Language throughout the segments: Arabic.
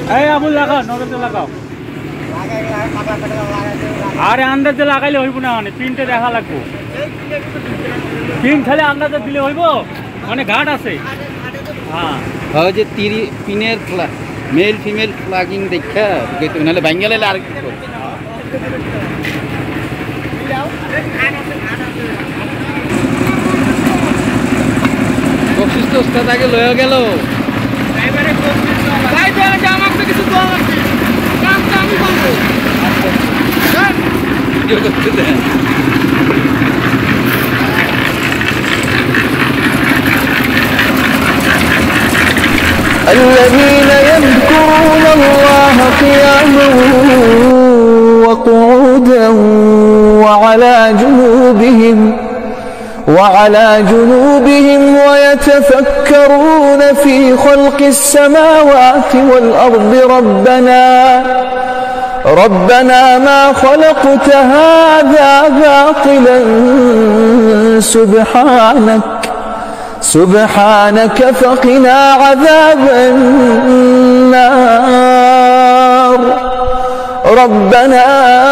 এই আবুল লাগাও নগদে লাগাও আরে আন্দাজে লাগাইলে হইব না মানে প্রিন্টে দেখা লাগবো প্রিন্ট খালি আন্দাজে দিলে হইব মানে ঘাট আছে হ্যাঁ ওই যে পিনের মেল ফিমেল প্লাগিং দেখা গেতে নালে বাঙ্গালে আর বকশিস তো ওস্তাদ আগে লয়ে গেল ড্রাইভারে বকশিস ভাই তো আমাকে কিছু দোয়া আছে কামটা আমি করব চল ভিডিও করতে দেন الذين يذكرون الله قياما وقعودا وعلى جنوبهم ويتفكرون في خلق السماوات والأرض ربنا ما خلقت هذا باطلا سبحانك فقنا عذاب النار ربنا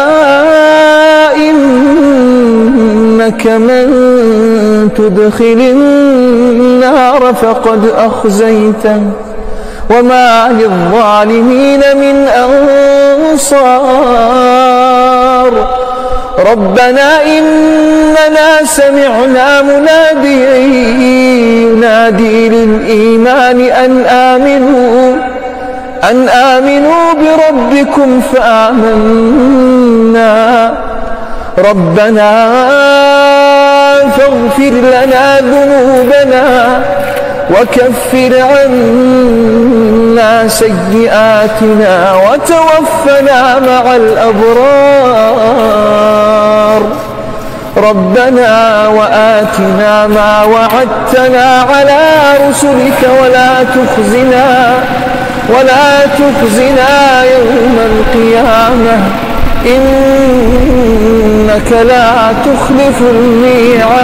إنك من تدخل النار فقد أخزيته وما للظالمين من أنصار ربنا إننا سمعنا مناديا ينادي للإيمان أن آمنوا بربكم فآمنا ربنا فاغفر لنا ذنوبنا وكفر عنا سيئاتنا وتوفنا مع الأبرار ربنا وآتنا ما وعدتنا على رسلك ولا تخزنا يوم القيامة إنك لا تخلف الميعاد